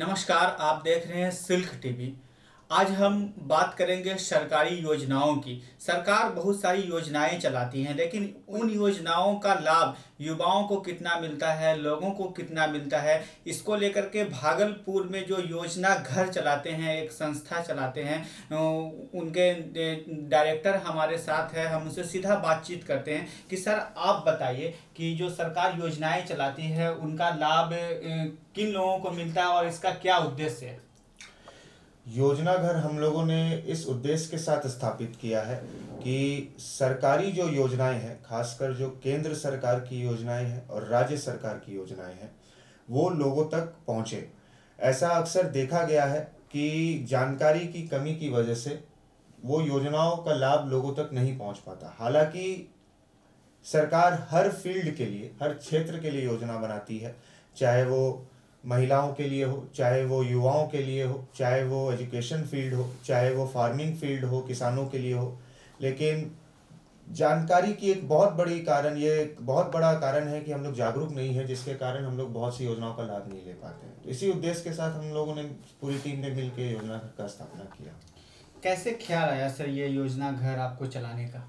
नमस्कार, आप देख रहे हैं सिल्क टीवी। आज हम बात करेंगे सरकारी योजनाओं की। सरकार बहुत सारी योजनाएं चलाती हैं, लेकिन उन योजनाओं का लाभ युवाओं को कितना मिलता है, लोगों को कितना मिलता है, इसको लेकर के भागलपुर में जो योजना घर चलाते हैं, एक संस्था चलाते हैं, उनके डायरेक्टर हमारे साथ है। हम उनसे सीधा बातचीत करते हैं कि सर आप बताइए कि जो सरकार योजनाएं चलाती है उनका लाभ किन लोगों को मिलता है और इसका क्या उद्देश्य है। योजना घर हम लोगों ने इस उद्देश्य के साथ स्थापित किया है कि सरकारी जो योजनाएं हैं, खासकर जो केंद्र सरकार की योजनाएं हैं और राज्य सरकार की योजनाएं हैं, वो लोगों तक पहुंचे। ऐसा अक्सर देखा गया है कि जानकारी की कमी की वजह से वो योजनाओं का लाभ लोगों तक नहीं पहुंच पाता। हालांकि सरकार हर फील्ड के लिए, हर क्षेत्र के लिए योजना बनाती है, चाहे वो महिलाओं के लिए हो, चाहे वो युवाओं के लिए हो, चाहे वो एजुकेशन फील्ड हो, चाहे वो फार्मिंग फील्ड हो, किसानों के लिए हो। लेकिन जानकारी की एक बहुत बड़ी कारण, ये एक बहुत बड़ा कारण है कि हम लोग जागरूक नहीं है, जिसके कारण हम लोग बहुत सी योजनाओं का लाभ नहीं ले पाते हैं। तो इसी उद्देश्य के साथ हम लोगों ने, पूरी टीम ने मिलकर योजना का स्थापना किया। कैसे ख्याल आया सर ये योजना घर आपको चलाने का।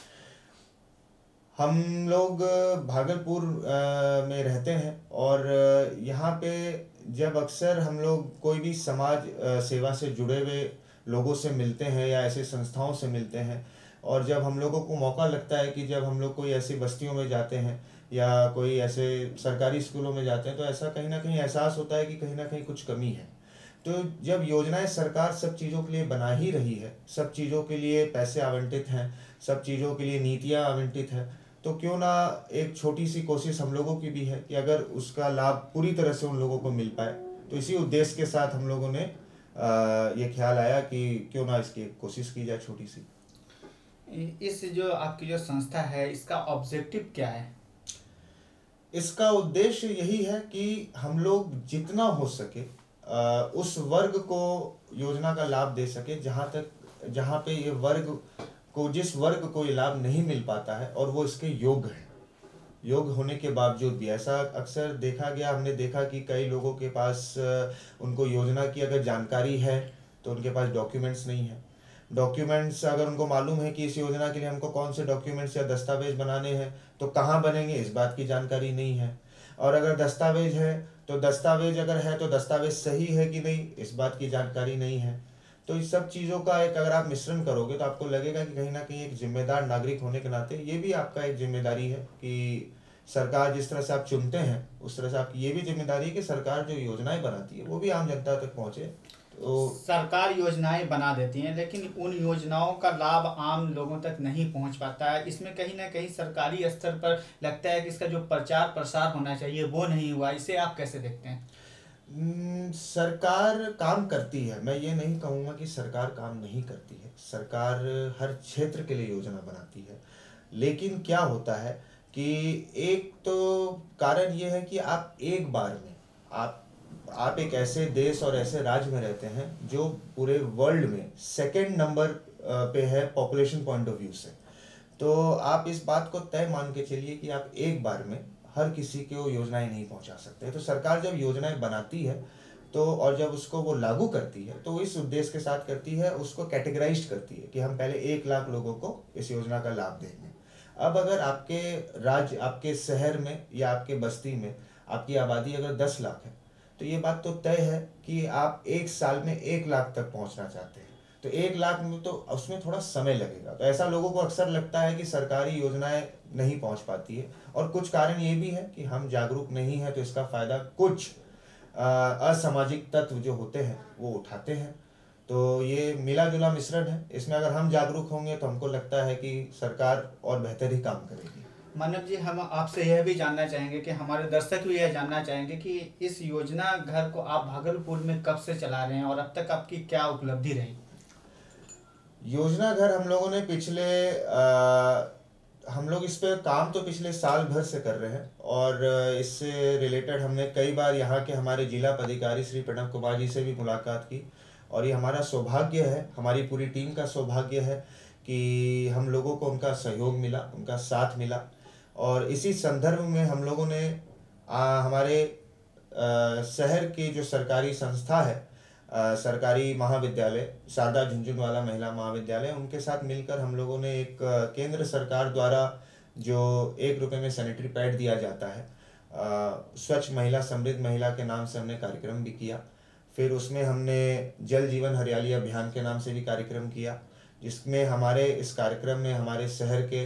हम लोग भागलपुर में रहते हैं और यहाँ पे जब अक्सर हम लोग कोई भी समाज सेवा से जुड़े हुए लोगों से मिलते हैं या ऐसे संस्थाओं से मिलते हैं, और जब हम लोगों को मौका लगता है कि जब हम लोग कोई ऐसी बस्तियों में जाते हैं या कोई ऐसे सरकारी स्कूलों में जाते हैं, तो ऐसा कहीं ना कहीं एहसास होता है कि कहीं ना कहीं कुछ कमी है। तो जब योजनाएं सरकार सब चीज़ों के लिए बना ही रही है, सब चीज़ों के लिए पैसे आवंटित हैं, सब चीज़ों के लिए नीतियां आवंटित हैं, तो क्यों ना एक छोटी सी कोशिश हम लोगों की भी है कि अगर उसका लाभ पूरी तरह से उन लोगों को मिल पाए। तो इसी उद्देश्य के साथ हम लोगों ने ये ख्याल आया कि क्यों ना इसकी एक कोशिश की जाए छोटी सी। इस जो आपकी जो संस्था है इसका ऑब्जेक्टिव क्या है। इसका उद्देश्य यही है कि हम लोग जितना हो सके उस वर्ग को योजना का लाभ दे सके, जहाँ पे ये वर्ग को, जिस वर्ग को ये लाभ नहीं मिल पाता है और वो इसके योग्य है, योग्य होने के बावजूद भी। ऐसा अक्सर देखा गया, हमने देखा कि कई लोगों के पास उनको योजना की अगर जानकारी है तो उनके पास डॉक्यूमेंट्स नहीं है। डॉक्यूमेंट्स अगर उनको मालूम है कि इस योजना के लिए हमको कौन से डॉक्यूमेंट्स या दस्तावेज बनाने हैं, तो कहाँ बनेंगे इस बात की जानकारी नहीं है। और अगर दस्तावेज है तो दस्तावेज अगर है तो दस्तावेज सही है कि नहीं, इस बात की जानकारी नहीं है। तो इस सब चीज़ों का एक अगर आप मिश्रण करोगे तो आपको लगेगा कि कहीं ना कहीं एक जिम्मेदार नागरिक होने के नाते ये भी आपका एक जिम्मेदारी है कि सरकार जिस तरह से आप चुनते हैं उस तरह से आपकी ये भी जिम्मेदारी है कि सरकार जो योजनाएं बनाती है वो भी आम जनता तक पहुंचे। तो सरकार योजनाएं बना देती हैं, लेकिन उन योजनाओं का लाभ आम लोगों तक नहीं पहुंच पाता है। इसमें कहीं ना कहीं सरकारी स्तर पर लगता है कि इसका जो प्रचार प्रसार होना चाहिए वो नहीं हुआ। इसे आप कैसे देखते हैं। सरकार काम करती है, मैं ये नहीं कहूँगा कि सरकार काम नहीं करती है। सरकार हर क्षेत्र के लिए योजना बनाती है, लेकिन क्या होता है कि एक तो कारण ये है कि आप एक बार में आप एक ऐसे देश और ऐसे राज्य में रहते हैं जो पूरे वर्ल्ड में सेकंड नंबर पे है पॉपुलेशन पॉइंट ऑफ व्यू से। तो आप इस बात को तय मान के चलिए कि आप एक बार में हर किसी को योजनाएं नहीं पहुंचा सकते। तो सरकार जब योजनाएं बनाती है तो, और जब उसको वो लागू करती है तो इस उद्देश्य के साथ करती है, उसको कैटेगराइज करती है कि हम पहले 1 लाख लोगों को इस योजना का लाभ देंगे। अब अगर आपके राज्य, आपके शहर में या आपके बस्ती में आपकी आबादी अगर 10 लाख है, तो ये बात तो तय है कि आप 1 साल में 1 लाख तक पहुंचना चाहते हैं। तो 1 लाख में तो उसमें थोड़ा समय लगेगा। तो ऐसा लोगों को अक्सर लगता है कि सरकारी योजनाएं नहीं पहुंच पाती है, और कुछ कारण ये भी है कि हम जागरूक नहीं है, तो इसका फायदा कुछ असामाजिक तत्व जो होते हैं वो उठाते हैं। तो ये मिला जुला मिश्रण है। इसमें अगर हम जागरूक होंगे तो हमको लगता है कि सरकार और बेहतर ही काम करेगी। मानव जी, हम आपसे यह भी जानना चाहेंगे कि हमारे दर्शक भी यह जानना चाहेंगे कि इस योजना घर को आप भागलपुर में कब से चला रहे हैं और अब तक आपकी क्या उपलब्धि रही। योजना घर हम लोगों ने हम लोग इस पे काम तो पिछले साल भर से कर रहे हैं, और इससे रिलेटेड हमने कई बार यहाँ के हमारे जिला पदाधिकारी श्री प्रणव कुमार जी से भी मुलाकात की। और ये हमारा सौभाग्य है, हमारी पूरी टीम का सौभाग्य है कि हम लोगों को उनका सहयोग मिला, उनका साथ मिला। और इसी संदर्भ में हम लोगों ने हमारे शहर की जो सरकारी संस्था है, सरकारी महाविद्यालय शारदा झुनझुनवाला महिला महाविद्यालय, उनके साथ मिलकर हम लोगों ने एक केंद्र सरकार द्वारा जो 1 रुपये में सैनिटरी पैड दिया जाता है, स्वच्छ महिला समृद्ध महिला के नाम से हमने कार्यक्रम भी किया। फिर उसमें हमने जल जीवन हरियाली अभियान के नाम से भी कार्यक्रम किया, जिसमें हमारे इस कार्यक्रम में हमारे शहर के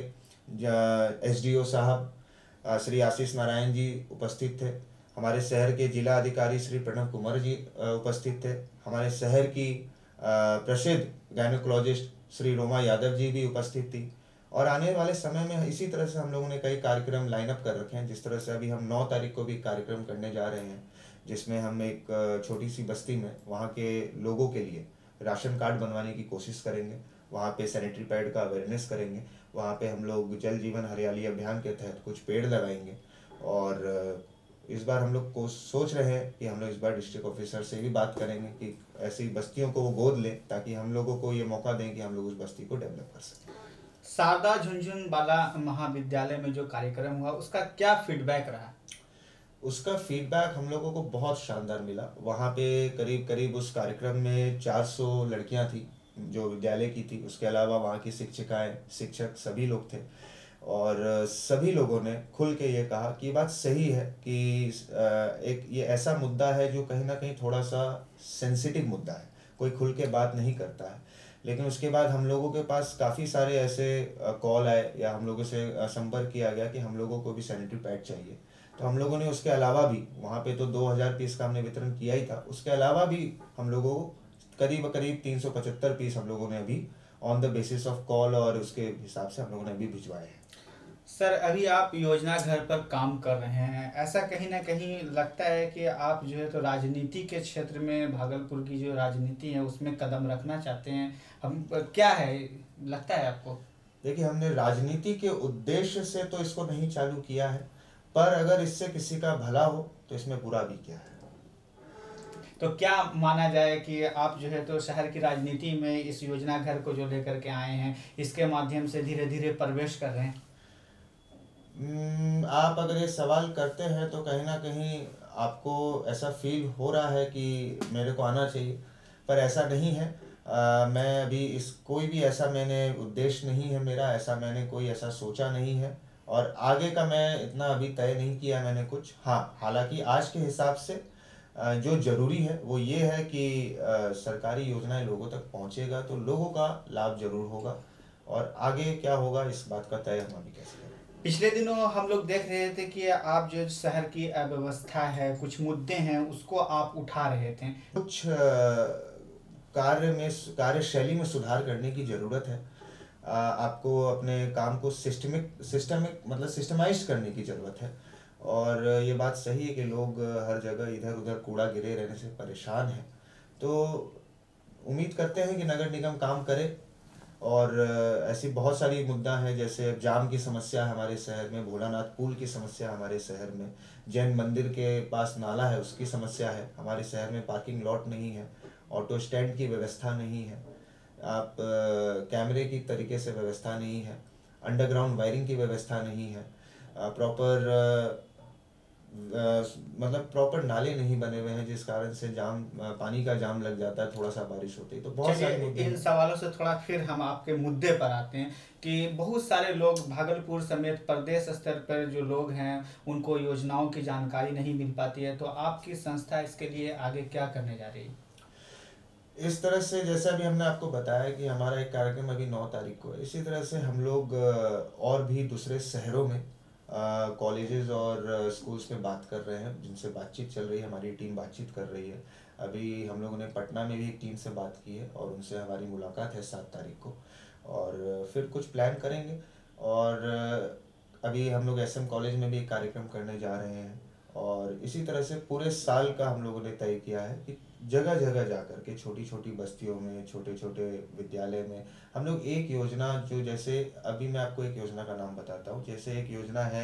एसडीओ साहब श्री आशीष नारायण जी उपस्थित थे, हमारे शहर के जिला अधिकारी श्री प्रणव कुमार जी उपस्थित थे, हमारे शहर की प्रसिद्ध गायनोकोलॉजिस्ट श्री रोमा यादव जी भी उपस्थित थी। और आने वाले समय में इसी तरह से हम लोगों ने कई कार्यक्रम लाइन अप कर रखे हैं। जिस तरह से अभी हम 9 तारीख को भी कार्यक्रम करने जा रहे हैं, जिसमें हम एक छोटी सी बस्ती में वहाँ के लोगों के लिए राशन कार्ड बनवाने की कोशिश करेंगे, वहाँ पे सैनिटरी पैड का अवेयरनेस करेंगे, वहाँ पे हम लोग जल जीवन हरियाली अभियान के तहत कुछ पेड़ लगाएंगे। और इस बार हम लोग को सोच रहे हैं कि हम लोग इस बार डिस्ट्रिक्ट ऑफिसर से भी बात करेंगे कि ऐसी बस्तियों को वो गोद लें, ताकि हम लोगों को ये मौका दें कि हम लोग उस बस्ती को डेवलप कर सकें। शारदा झुनझुनवाला महाविद्यालय में जो कार्यक्रम हुआ उसका क्या फीडबैक रहा? उसका फीडबैक हम लोगों को बहुत शानदार मिला। वहाँ पे करीब करीब उस कार्यक्रम में 400 लड़कियाँ थी जो विद्यालय की थी, उसके अलावा वहाँ की शिक्षिकाएं, शिक्षक सभी लोग थे। और सभी लोगों ने खुल के ये कहा कि ये बात सही है कि एक ये ऐसा मुद्दा है जो कहीं ना कहीं थोड़ा सा सेंसिटिव मुद्दा है, कोई खुल के बात नहीं करता है। लेकिन उसके बाद हम लोगों के पास काफ़ी सारे ऐसे कॉल आए या हम लोगों से संपर्क किया गया कि हम लोगों को भी सैनिटरी पैड चाहिए। तो हम लोगों ने उसके अलावा भी वहाँ पे तो 2000 पीस का हमने वितरण किया ही था, उसके अलावा भी हम लोगों को करीब करीब 375 पीस हम लोगों ने अभी on the basis of call और उसके हिसाब से हम लोगों ने अभी भिजवाए हैं। सर, अभी आप योजना घर पर काम कर रहे हैं, ऐसा कहीं ना कहीं लगता है कि आप जो है तो राजनीति के क्षेत्र में भागलपुर की जो राजनीति है उसमें कदम रखना चाहते हैं, हम क्या है लगता है आपको? देखिए, हमने राजनीति के उद्देश्य से तो इसको नहीं चालू किया है, पर अगर इससे किसी का भला हो तो इसमें बुरा भी क्या है। तो क्या माना जाए कि आप जो है तो शहर की राजनीति में इस योजना घर को जो लेकर के आए हैं, इसके माध्यम से धीरे धीरे प्रवेश कर रहे हैं? आप अगर ये सवाल करते हैं तो कहीं ना कहीं आपको ऐसा फील हो रहा है कि मेरे को आना चाहिए, पर ऐसा नहीं है। मैं अभी इस कोई भी ऐसा मैंने उद्देश्य नहीं है मेरा, ऐसा मैंने कोई ऐसा सोचा नहीं है, और आगे का मैं इतना अभी तय नहीं किया मैंने कुछ। हाँ, हालांकि आज के हिसाब से जो ज़रूरी है वो ये है कि सरकारी योजनाएं लोगों तक पहुंचेगा तो लोगों का लाभ जरूर होगा, और आगे क्या होगा इस बात का तय हम अभी कैसे करें। पिछले दिनों हम लोग देख रहे थे कि आप जो शहर की अव्यवस्था है, कुछ मुद्दे हैं, उसको आप उठा रहे थे। कुछ कार्यशैली में सुधार करने की ज़रूरत है। आपको अपने काम को सिस्टमिक मतलब सिस्टमाइज करने की ज़रूरत है। और ये बात सही है कि लोग हर जगह इधर उधर कूड़ा गिरे रहने से परेशान हैं। तो उम्मीद करते हैं कि नगर निगम काम करे। और ऐसी बहुत सारी मुद्दा है, जैसे जाम की समस्या है हमारे शहर में, भोलानाथ पुल की समस्या हमारे शहर में, जैन मंदिर के पास नाला है उसकी समस्या है, हमारे शहर में पार्किंग लॉट नहीं है, ऑटो स्टैंड की व्यवस्था नहीं है, आप कैमरे की तरीके से व्यवस्था नहीं है, अंडरग्राउंड वायरिंग की व्यवस्था नहीं है, प्रॉपर मतलब प्रॉपर नाले नहीं बने हुए हैं, जिस कारण से पानी का जाम लग जाता है थोड़ा सा बारिश होती है। तो बहुत सारे मुद्दे इन सवालों से थोड़ा फिर हम आपके मुद्दे पर आते हैं कि बहुत सारे लोग भागलपुर समेत प्रदेश स्तर पर जो लोग हैं उनको योजनाओं की जानकारी नहीं मिल पाती है, तो आपकी संस्था इसके लिए आगे क्या करने जा रही है? इस तरह से जैसा अभी हमने आपको बताया कि हमारा एक कार्यक्रम अभी 9 तारीख को है, इसी तरह से हम लोग और भी दूसरे शहरों में कॉलेजेस और स्कूल्स में बात कर रहे हैं, जिनसे बातचीत चल रही है, हमारी टीम बातचीत कर रही है। अभी हम लोगों ने पटना में भी एक टीम से बात की है और उनसे हमारी मुलाकात है 7 तारीख को, और फिर कुछ प्लान करेंगे। और अभी हम लोग एसएम कॉलेज में भी एक कार्यक्रम करने जा रहे हैं, और इसी तरह से पूरे साल का हम लोगों ने तय किया है कि जगह जगह जा कर के छोटी छोटी बस्तियों में, छोटे छोटे विद्यालय में हम लोग एक योजना, जो जैसे अभी मैं आपको एक योजना का नाम बताता हूँ। जैसे एक योजना है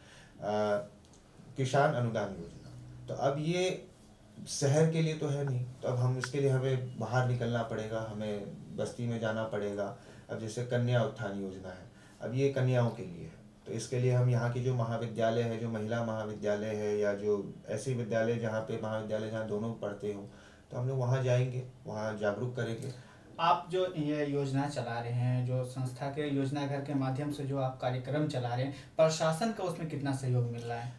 किसान अनुदान योजना। तो अब ये शहर के लिए तो है नहीं, तो अब हम इसके लिए हमें बाहर निकलना पड़ेगा, हमें बस्ती में जाना पड़ेगा। अब जैसे कन्या उत्थान योजना है, अब ये कन्याओं के लिए है, तो इसके लिए हम यहाँ की जो महाविद्यालय है, जो महिला महाविद्यालय है, या जो ऐसी विद्यालय जहाँ पे महाविद्यालय जहाँ दोनों पढ़ते हों, तो हम लोग वहाँ जाएंगे, वहाँ जागरूक करेंगे। आप जो ये योजना चला रहे हैं, जो संस्था के योजना घर के माध्यम से जो आप कार्यक्रम चला रहे हैं, प्रशासन का उसमें कितना सहयोग मिल रहा है?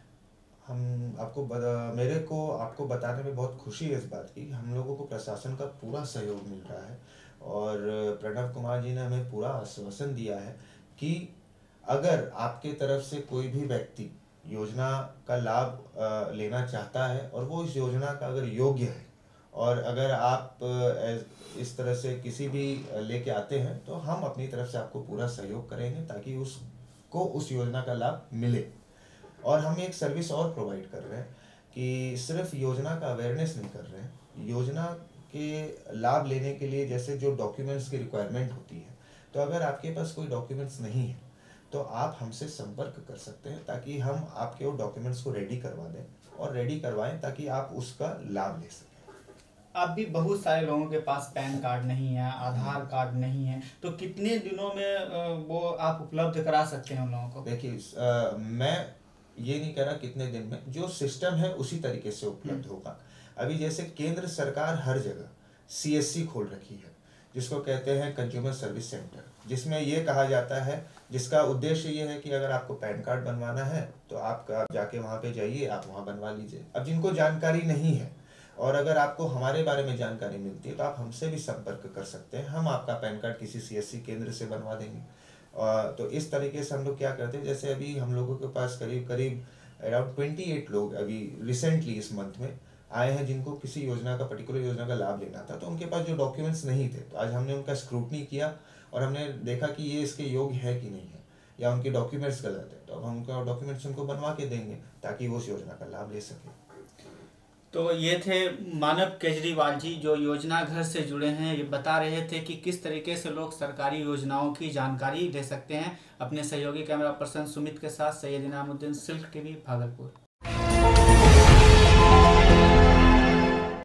हम आपको मेरे को आपको बताने में बहुत खुशी है इस बात की, हम लोगों को प्रशासन का पूरा सहयोग मिल रहा है। और प्रणव कुमार जी ने हमें पूरा आश्वासन दिया है कि अगर आपके तरफ से कोई भी व्यक्ति योजना का लाभ लेना चाहता है और वो इस योजना का अगर योग्य है, और अगर आप इस तरह से किसी भी लेके आते हैं, तो हम अपनी तरफ से आपको पूरा सहयोग करेंगे ताकि उसको उस योजना का लाभ मिले। और हम एक सर्विस और प्रोवाइड कर रहे हैं कि सिर्फ योजना का अवेयरनेस नहीं कर रहे हैं, योजना के लाभ लेने के लिए जैसे जो डॉक्यूमेंट्स की रिक्वायरमेंट होती है, तो अगर आपके पास कोई डॉक्यूमेंट्स नहीं है तो आप हमसे संपर्क कर सकते हैं ताकि हम आपके वो डॉक्यूमेंट्स को रेडी करवा दें, और रेडी करवाएं ताकि आप उसका लाभ ले सकें। अभी बहुत सारे लोगों के पास पैन कार्ड नहीं है, आधार कार्ड नहीं है, तो कितने दिनों में वो आप उपलब्ध करा सकते हैं उन लोगों को? देखिए, मैं ये नहीं कह रहा कितने दिन में, जो सिस्टम है उसी तरीके से उपलब्ध होगा। अभी जैसे केंद्र सरकार हर जगह सीएससी खोल रखी है, जिसको कहते हैं कंज्यूमर सर्विस सेंटर, जिसमें ये कहा जाता है, जिसका उद्देश्य ये है कि अगर आपको पैन कार्ड बनवाना है तो आप जाके वहाँ पे जाइए, आप वहाँ बनवा लीजिए। अब जिनको जानकारी नहीं है और अगर आपको हमारे बारे में जानकारी मिलती है तो आप हमसे भी संपर्क कर सकते हैं, हम आपका पैन कार्ड किसी सीएससी केंद्र से बनवा देंगे। तो इस तरीके से हम लोग क्या करते हैं, जैसे अभी हम लोगों के पास करीब करीब अराउंड 28 लोग अभी रिसेंटली इस मंथ में आए हैं जिनको किसी योजना का, पर्टिकुलर योजना का लाभ लेना था, तो उनके पास जो डॉक्यूमेंट्स नहीं थे, तो आज हमने उनका स्क्रूटनी किया और हमने देखा कि ये इसके योग्य है कि नहीं है, या उनके डॉक्यूमेंट्स गलत है, तो अब हम उनका डॉक्यूमेंट्स उनको बनवा के देंगे ताकि वो उस योजना का लाभ ले सके। तो ये थे मानव केजरीवाल जी, जो योजना घर से जुड़े हैं। ये बता रहे थे कि किस तरीके से लोग सरकारी योजनाओं की जानकारी ले सकते हैं। अपने सहयोगी कैमरा पर्सन सुमित के साथ सैयद इनामुद्दीन, सिल्क टीवी, भागलपुर।